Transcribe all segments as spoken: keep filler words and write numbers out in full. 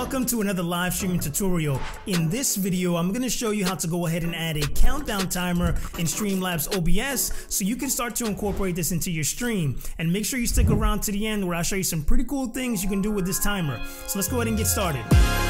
Welcome to another live streaming tutorial. In this video, I'm going to show you how to go ahead and add a countdown timer in Streamlabs O B S so you can start to incorporate this into your stream. And make sure you stick around to the end where I'll show you some pretty cool things you can do with this timer. So let's go ahead and get started.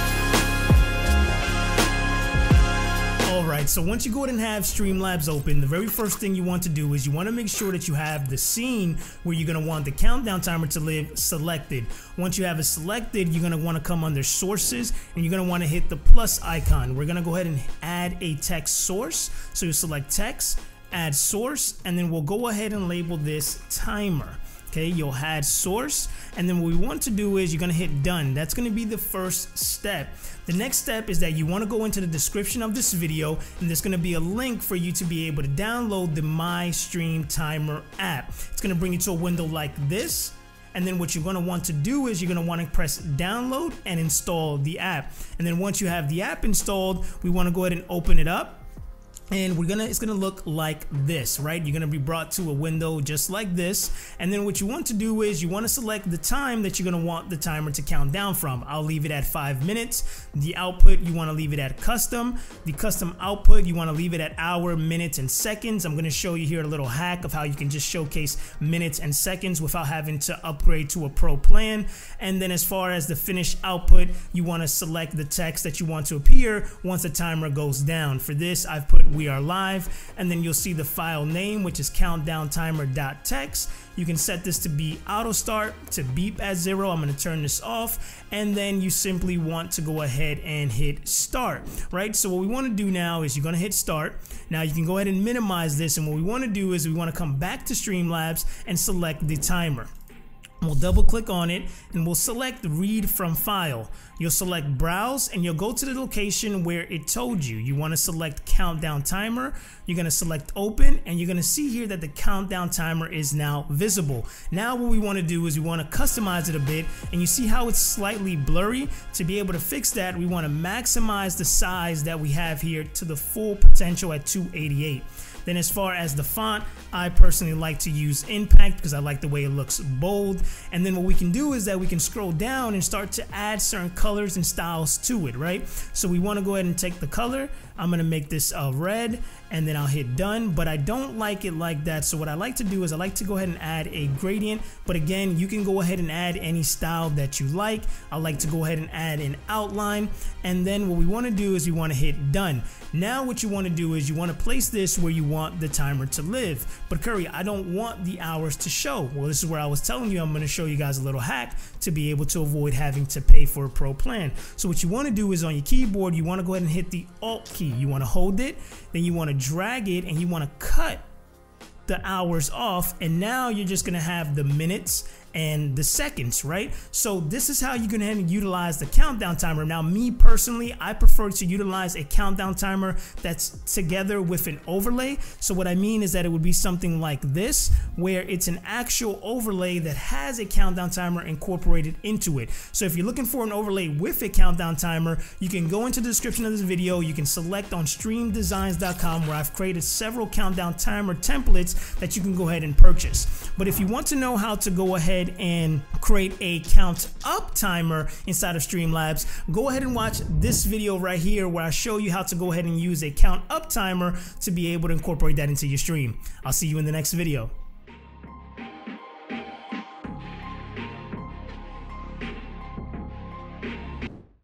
Alright, so once you go ahead and have Streamlabs open, the very first thing you want to do is you want to make sure that you have the scene where you're going to want the countdown timer to live selected. Once you have it selected, you're going to want to come under sources and you're going to want to hit the plus icon. We're going to go ahead and add a text source. So you select text, add source, and then we'll go ahead and label this timer. Okay, you'll add source, and then what we want to do is you're going to hit done. That's going to be the first step. The next step is that you want to go into the description of this video, and there's going to be a link for you to be able to download the My Stream Timer app. It's going to bring you to a window like this. And then what you're going to want to do is you're going to want to press download and install the app. And then once you have the app installed, we want to go ahead and open it up. And we're gonna it's gonna look like this, right? You're gonna be brought to a window just like this, and then what you want to do is you want to select the time that you're gonna want the timer to count down from. I'll leave it at five minutes. The output, you want to leave it at custom. The custom output, you want to leave it at hour, minutes, and seconds. I'm gonna show you here a little hack of how you can just showcase minutes and seconds without having to upgrade to a pro plan. And then as far as the finished output, you want to select the text that you want to appear once the timer goes down. For this, I've put "we are live," and then you'll see the file name, which is countdown timer dot text. You can set this to be auto start, to beep at zero. I'm going to turn this off, and then you simply want to go ahead and hit start, right? So what we want to do now is you're going to hit start. Now you can go ahead and minimize this, and what we want to do is we want to come back to Streamlabs and select the timer. We'll double click on it and we'll select read from file. You'll select browse and you'll go to the location where it told you. You want to select countdown timer. You're going to select open, and you're going to see here that the countdown timer is now visible. Now what we want to do is we want to customize it a bit, and you see how it's slightly blurry. To be able to fix that, we want to maximize the size that we have here to the full potential at two eighty-eight. Then as far as the font, I personally like to use Impact because I like the way it looks bold. And then what we can do is that we can scroll down and start to add certain colors and styles to it, right? So we want to go ahead and take the color. I'm going to make this uh, red, and then I'll hit done, but I don't like it like that. So what I like to do is I like to go ahead and add a gradient, but again, you can go ahead and add any style that you like. I like to go ahead and add an outline, and then what we want to do is we want to hit done. Now what you want to do is you want to place this where you want the timer to live. But Curry, I don't want the hours to show. Well, this is where I was telling you I'm going to show you guys a little hack to be able to avoid having to pay for a pro plan. So what you want to do is on your keyboard, you want to go ahead and hit the Alt key. You want to hold it, then you want to drag it, and you want to cut the hours off, and now you're just going to have the minutes and the seconds, right? So this is how you can have utilize the countdown timer. Now, me personally, I prefer to utilize a countdown timer that's together with an overlay. So what I mean is that it would be something like this, where it's an actual overlay that has a countdown timer incorporated into it. So if you're looking for an overlay with a countdown timer, you can go into the description of this video. You can select on stream designs dot com, where I've created several countdown timer templates that you can go ahead and purchase. But if you want to know how to go ahead and create a count up timer inside of Streamlabs, go ahead and watch this video right here where I show you how to go ahead and use a count up timer to be able to incorporate that into your stream. I'll see you in the next video.